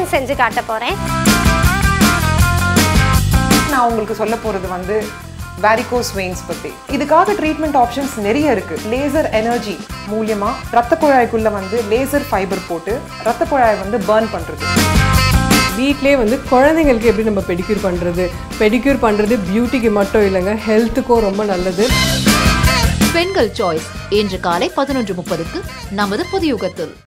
நானும் செஞ்சு காட்ட போறேன். நான் உங்களுக்கு சொல்ல போறது வந்து varicose veins பத்தி. இதுக்காக ட்ரீட்மெண்ட் ஆப்ஷன்ஸ் நிறைய இருக்கு. லேசர் எனர்ஜி மூலமா ரத்த குழாய்க்குள்ள வந்து லேசர் ஃபைபர் போட்டு ரத்த குழாயை வந்து பர்ன் பண்றது. வீட்லயே வந்து குழந்தைங்களுக்கு எப்படி நம்ம பெடிக்யூர் பண்றது பியூட்டிக்கு மட்டும் இல்லைங்க, ஹெல்த்துக்கும் ரொம்ப நல்லது. பெண்கள் சாய்ஸ் இன்று காலை 11:30க்கு நமது புதுயுகத்தில்.